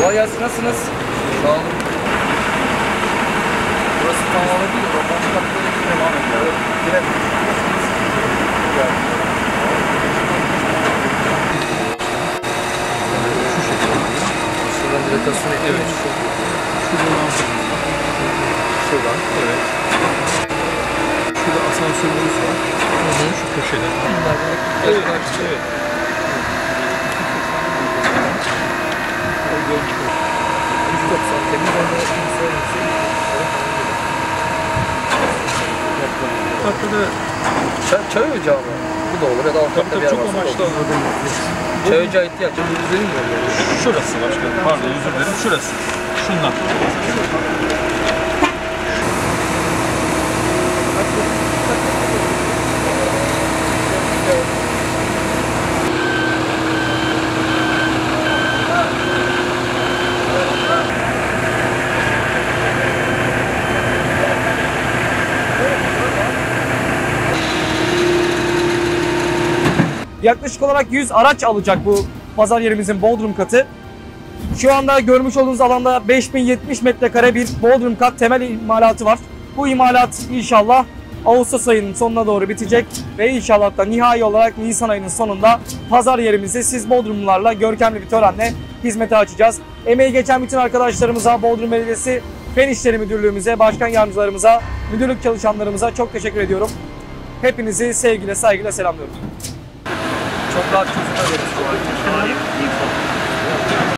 Kolay gelsin, nasılsınız? Sağ olun. Burası tamamen değil, romantik katlara devam ediyor. Girelim. Şuradan dilatasyon ekliyoruz. Evet. Şuradan. Evet. Şurada asansörümüz var. Şu köşede. Evet. Evet. Çay ocağı mı? Bu da olur ya da alt katta bir yer varsa da olur. Çay ocağı ihtiyaç. Yüzlerin mi oluyor? Şurası başkanım. Pardon, özür dilerim. Şurası. Şundan. Yaklaşık olarak 100 araç alacak bu pazar yerimizin Bodrum katı. Şu anda görmüş olduğunuz alanda 5070 metrekare bir Bodrum kat temel imalatı var. Bu imalat inşallah Ağustos ayının sonuna doğru bitecek ve inşallah da nihai olarak Nisan ayının sonunda pazar yerimizi siz Bodrumlularla görkemli bir törenle hizmete açacağız. Emeği geçen bütün arkadaşlarımıza, Bodrum Belediyesi Fen İşleri Müdürlüğümüze, başkan yardımcılarımıza, müdürlük çalışanlarımıza çok teşekkür ediyorum. Hepinizi sevgiyle, saygıyla selamlıyorum. Çok rahat çözümler veriyoruz.